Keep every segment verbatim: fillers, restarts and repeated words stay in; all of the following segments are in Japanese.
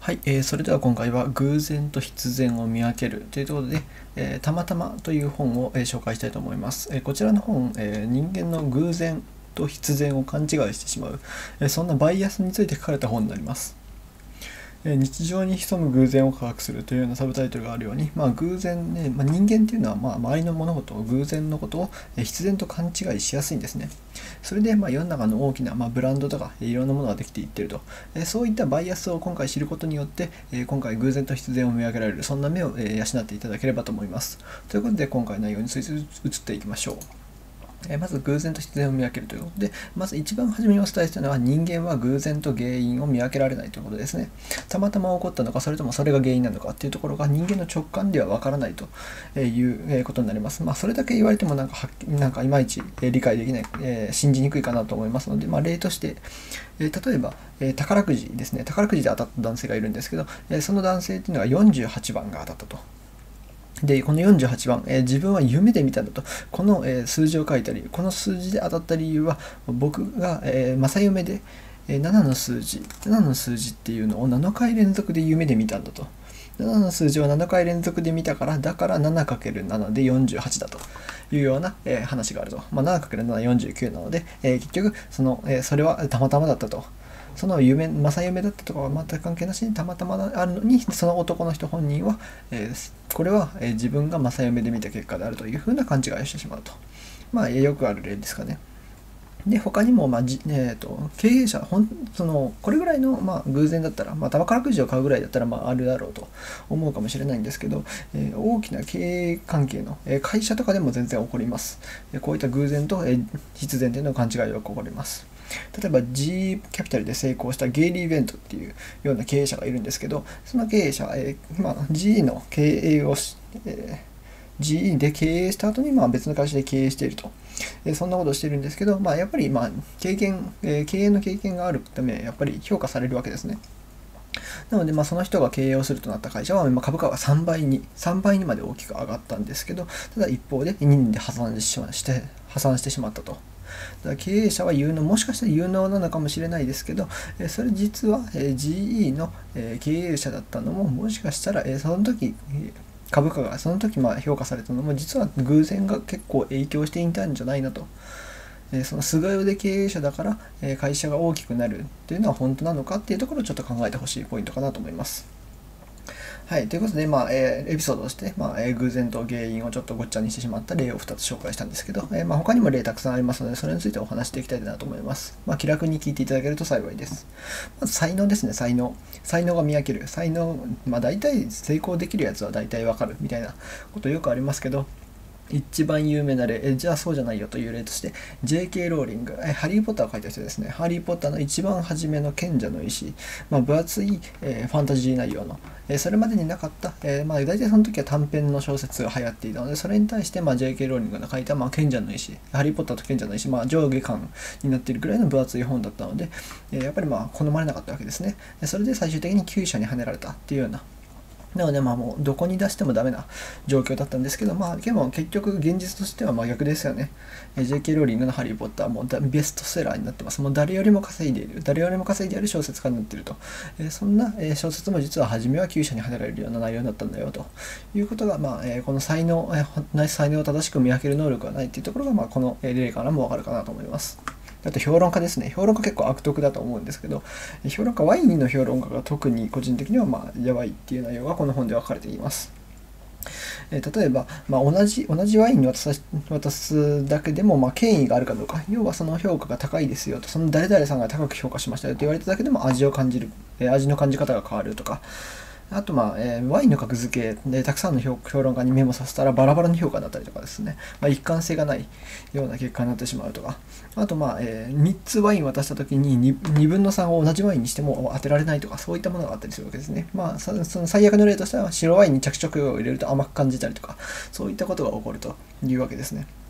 はい、えー、それでは今回は偶然と必然を見分けるというところで、えー、たまたまという本を、えー紹介したいと思います。えーこちらの本、えー人間の偶然と必然を勘違いしてしまう、えーそんなバイアスについて書かれた本になります。えー日常に潜む偶然を科学するというようなサブタイトルがあるように、まあ、偶然ね、まあ、人間っていうのは、まあ、周りの物事を偶然のことをえー必然と勘違いしやすいんですね。それで、まあ、世の中の大きな、まあ、ブランドとかえーいろんなものができていってると、えーそういったバイアスを今回知ることによって、えー今回偶然と必然を見分けられる、そんな目をえー養っていただければと思います。ということで今回の内容について移っていきましょう。えまず偶然と必然を見分けるということで、まず一番初めにお伝えしたのは、人間は偶然と原因を見分けられないということですね。たまたま起こったのか、それともそれが原因なのかっていうところが人間の直感ではわからないということになります。まあ、それだけ言われてもなんかはっなんかいまいち理解できない、えー信じにくいかなと思いますので、まあ、例として、えー例えば、えー宝くじですね。宝くじで当たった男性がいるんですけど、えーその男性っていうのがよんじゅうはちばんが当たったと。で、このよんじゅうはちばん、えー自分は夢で見たんだと、この、えー数字を書いたり、この数字で当たった理由は、僕が、えー正夢で、えーななの数字、ななの数字っていうのをななかい連続で夢で見たんだと。ななの数字をななかい連続で見たから、だから ななかけるなな でよんじゅうはちだというような、えー話があると。まあ、ななかけるなな、よんじゅうきゅうなので、えー結局その、えーそれはたまたまだったと。その夢、正夢だったとかは全く関係なしにたまたまあるのに、その男の人本人は、えーこれは、えー自分が正夢で見た結果であるというふうな勘違いをしてしまうと。まあ、えーよくある例ですかね。で、他にも、まあじえー、と経営者、ほんそのこれぐらいの、まあ、偶然だったら、まあ、宝くじを買うぐらいだったら、まあ、あるだろうと思うかもしれないんですけど、えー大きな経営関係の、えー会社とかでも全然起こります。えーこういった偶然と、えー必然というの勘違いが起こります。例えば G キャピタルで成功したゲイリー・ベントっていうような経営者がいるんですけど、その経営者、えーまあ、ジー の経営をし、えー ジーイー で経営した後にまあ別の会社で経営していると。えーそんなことをしているんですけど、まあ、やっぱりまあ経験、えー経営の経験があるため、やっぱり評価されるわけですね。なので、まあ、その人が経営をするとなった会社は、まあ、株価がさんばいに、さんばいにまで大きく上がったんですけど、ただ一方でにねんで破産してしまして破産してしまったと。だから経営者は有能、もしかしたら有能なのかもしれないですけど、えーそれ実は、えー ジーイー の、えー経営者だったのも、もしかしたら、えーその時、えー株価がその時まあ評価されたのも、実は偶然が結構影響していたんじゃないなと。えーその菅腕経営者だから、えー会社が大きくなるっていうのは本当なのかっていうところをちょっと考えてほしいポイントかなと思います。はい、ということで、まあえーエピソードとして、まあえー偶然と原因をちょっとごっちゃにしてしまった例をふたつ紹介したんですけど、えーまあ、他にも例たくさんありますので、それについてお話していきたいなと思います。まあ、気楽に聞いていただけると幸いです。まず才能ですね、才能。才能が見分ける。才能、まあ大体成功できるやつは大体わかるみたいなことよくありますけど、一番有名な例、えじゃあそうじゃないよという例として、ジェーケー ローリング、えハリー・ポッターを書いた人ですね。ハリー・ポッターの一番初めの賢者の石、まあ、分厚い、えーファンタジー内容の、えーそれまでになかった、えーまあ、大体その時は短編の小説が流行っていたので、それに対して、まあ、ジェーケー ローリングが書いた、まあ、賢者の石、ハリー・ポッターと賢者の石、まあ、上下巻になっているくらいの分厚い本だったので、えーやっぱりまあ好まれなかったわけですね。それで最終的に厩舎に跳ねられたっていうような、なので、まあもうどこに出してもダメな状況だったんですけど、まあでも結局現実としては真逆ですよね。ジェーケー ローリングのハリー・ポッターもベストセラーになってます。もう誰よりも稼いでいる。誰よりも稼いでいる小説家になっていると。えーそんな小説も実は初めは厩舎に跳ねられるような内容だったんだよということが、まあえーこの才能、えー才能を正しく見分ける能力がないっていうところが、まあこの例からもわかるかなと思います。あと評論家ですね。評論家結構悪徳だと思うんですけど、評論家、ワインの評論家が特に個人的にはまあやばいっていう内容がこの本では書かれています。えー例えば、まあ、同じ同じワインに渡す渡すだけでもまあ権威があるかどうか、要はその評価が高いですよと、その誰々さんが高く評価しましたよと言われただけでも味を感じる、えー味の感じ方が変わるとか、あと、まあえーワインの格付けでたくさんの評評論家にメモさせたらバラバラの評価だったりとかですね、まあ、一貫性がないような結果になってしまうとか、あと、まあえーみっつワイン渡したときに 2, にぶんのさんを同じワインにしても当てられないとか、そういったものがあったりするわけですね。まあ、その最悪の例としては白ワインに着色料を入れると甘く感じたりとか、そういったことが起こるというわけですね。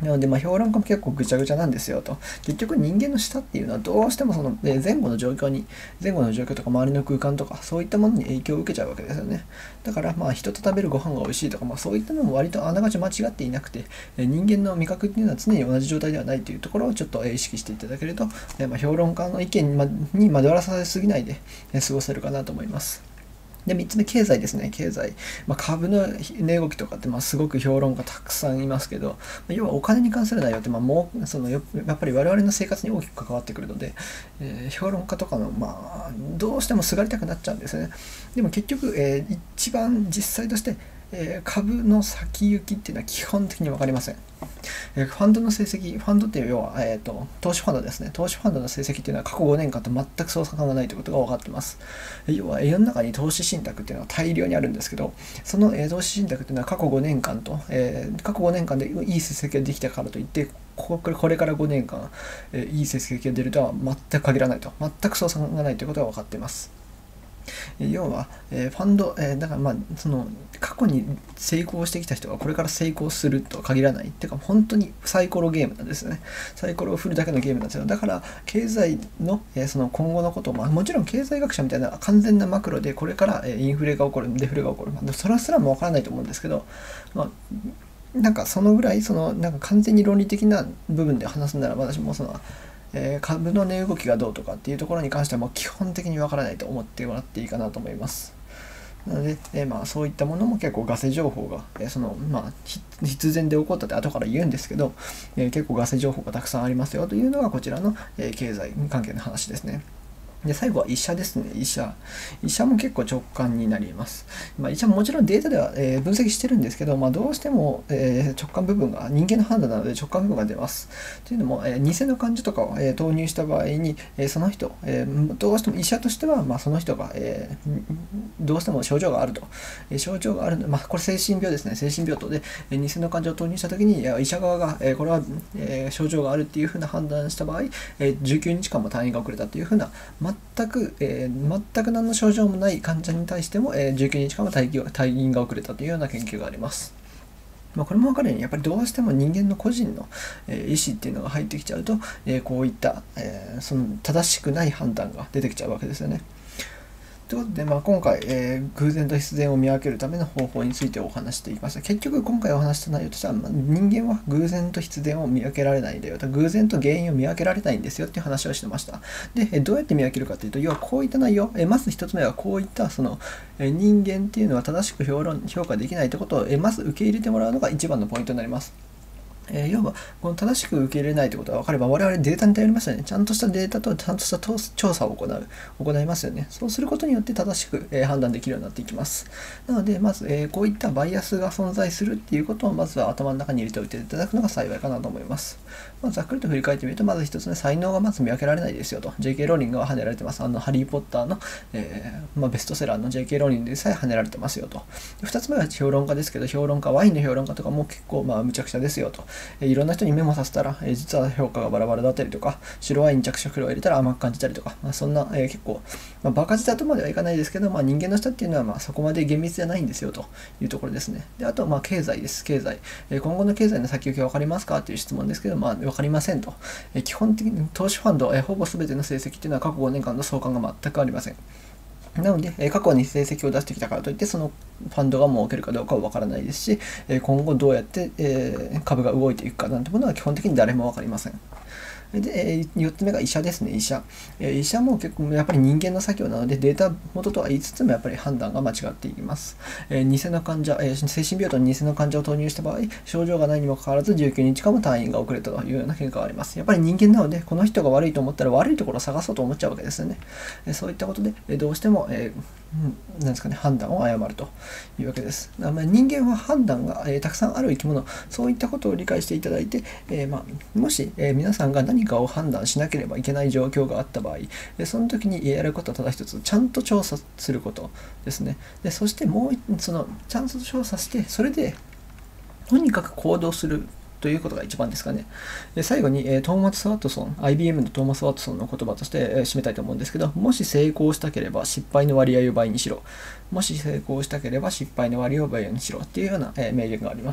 なので、まあ、評論家も結構ぐちゃぐちゃなんですよと。結局人間の舌っていうのはどうしてもそのえ前後の状況に、前後の状況とか周りの空間とかそういったものに影響を受けちゃうわけですよね。だからまあ人と食べるご飯が美味しいとか、まあ、そういったのも割とあながち間違っていなくて、え人間の味覚っていうのは常に同じ状態ではないというところをちょっと意識していただけると、えまあ、評論家の意見に惑わされすぎないで過ごせるかなと思います。で、みっつめ、経済ですね。経済。まあ、株の値動きとかって、まあ、すごく評論家たくさんいますけど、まあ、要はお金に関する内容って、まあ、もう、その、やっぱり我々の生活に大きく関わってくるので、えー、評論家とかの、まあ、どうしてもすがりたくなっちゃうんですね。でも結局、えー、一番実際として、えー、株の先行きっていうのは基本的に分かりません。えー、ファンドの成績、ファンドっていう要は、えーと、投資ファンドですね。投資ファンドの成績っていうのは過去ごねんかんと全く相差がないということが分かっています。要は世の中に投資信託っていうのは大量にあるんですけど、その、えー、投資信託っていうのは過去ごねんかんと、えー、過去ごねんかんでいい成績ができたからといって、これからごねんかん、えー、いい成績が出るとは全く限らないと、全く相差がないということが分かっています。要は、えー、ファンド、えー、だからまあその過去に成功してきた人がこれから成功するとは限らないっていうか、本当にサイコロゲームなんですよね。サイコロを振るだけのゲームなんですよ。だから経済の、えー、その今後のことを、まあ、もちろん経済学者みたいな完全なマクロでこれから、えー、インフレが起こる、デフレが起こる、まあ、それすらもわからないと思うんですけど、まあなんかそのぐらいそのなんか完全に論理的な部分で話すなら、私もそのえー、株の値動きがどうとかっていうところに関してはもう基本的にわからないと思ってもらっていいかなと思います。なので、えーまあ、そういったものも結構ガセ情報が、えーそのまあ、必然で起こったって後から言うんですけど、えー結構ガセ情報がたくさんありますよというのがこちらの、えー経済関係の話ですね。で、最後は医者ですね。医者。医者も結構直感になります。まあ、医者ももちろんデータでは、えー分析してるんですけど、まあ、どうしても、えー直感部分が、人間の判断なので直感部分が出ます。というのも、えー偽の患者とかを、えー投入した場合に、えーその人、えーどうしても医者としては、まあ、その人が、えーどうしても症状があると。えー症状があるの、まあ、これ精神病ですね。精神病棟で、えー偽の患者を投入したときに、いや医者側が、えーこれは、えー症状があるっていうふうな判断した場合、えーじゅうきゅうにちかんも退院が遅れたというふうな、全く、えー、全く何の症状もない患者に対しても、えー、じゅうきゅうにちかんも退院が遅れたというような研究があります。まあ、これも分かるようにやっぱりどうしても人間の個人の、えー、意思っていうのが入ってきちゃうと、えー、こういった、えー、その正しくない判断が出てきちゃうわけですよね。ということで、まあ、今回、えー、偶然と必然を見分けるための方法についてお話していきました。結局今回お話した内容としては、まあ、人間は偶然と必然を見分けられないんだよと、偶然と原因を見分けられないんですよっていう話をしてました。で、えどうやって見分けるかというと、要はこういった内容、えまず一つ目はこういったその、え人間っていうのは正しく評論評価できないということを、えまず受け入れてもらうのが一番のポイントになります。えー、要はこの正しく受け入れないということが分かれば、我々データに頼りますよね。ちゃんとしたデータとちゃんとした調査を行う行いますよね。そうすることによって正しく、えー、判断できるようになっていきます。なのでまず、えー、こういったバイアスが存在するっていうことをまずは頭の中に入れておいていただくのが幸いかなと思います。まあ、ざっくりと振り返ってみると、まず一つ目、才能がまず見分けられないですよと。ジェイケー ローリングは跳ねられてます。あのハリー・ポッターの、えーまあ、ベストセラーの ジェイケー ローリングでさえ跳ねられてますよと。二つ目は評論家ですけど、評論家、ワインの評論家とかも結構まあ無茶苦茶ですよと。えー、いろんな人にメモさせたら、えー、実は評価がバラバラだったりとか、白ワイン着色料を入れたら甘く感じたりとか、まあ、そんな、えー、結構、まあ、バカ舌とまではいかないですけど、まあ、人間の舌っていうのはまあそこまで厳密じゃないんですよというところですね。で、あと、まあ、経済です。経済。えー、今後の経済の先行きは分かりますかという質問ですけど、まあ、分かりませんと。えー、基本的に投資ファンド、えー、ほぼ全ての成績っていうのは過去ごねんかんの相関が全くありません。なので、過去に成績を出してきたからといって、そのファンドが儲けるかどうかは分からないですし、今後どうやって株が動いていくかなんてものは基本的に誰も分かりません。で、よっつめが医者ですね、医者。医者も結構やっぱり人間の作業なので、データ元とは言いつつもやっぱり判断が間違っていきます。偽の患者、精神病棟に偽の患者を投入した場合、症状がないにもかかわらずじゅうきゅうにちかんも退院が遅れたというような結果があります。やっぱり人間なので、この人が悪いと思ったら悪いところを探そうと思っちゃうわけですよね。そういったことで、どうしても、えー、なんですかね、判断を誤るというわけです。人間は判断が、えー、たくさんある生き物、そういったことを理解していただいて、えーまあ、もし、えー、皆さんが何かを判断しなければいけない状況があった場合、えー、その時にやることはただ一つ、ちゃんと調査することですね。でそしてもうそのちゃんと調査して、それでとにかく行動するということが一番ですかね。で最後に、えー、トーマス・ワトソン、アイビーエム のトーマス・ワトソンの言葉として、えー、締めたいと思うんですけど、もし成功したければ失敗の割合を倍にしろ。もし成功したければ失敗の割合を倍にしろっていうような、えー、名言があります。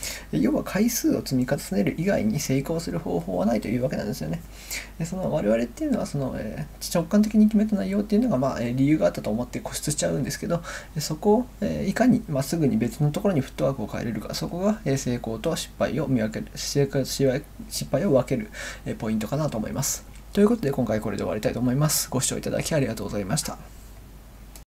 要は回数を積み重ねる以外に成功する方法はないというわけなんですよね。その我々っていうのはその、えー、直感的に決めた内容っていうのが、まあ、理由があったと思って固執しちゃうんですけど、そこを、えー、いかにまっすぐに別のところにフットワークを変えれるか、そこが、えー、成功と失敗を見分ける、失敗を分ける、えー、ポイントかなと思います。ということで今回これで終わりたいと思います。ご視聴いただきありがとうございました。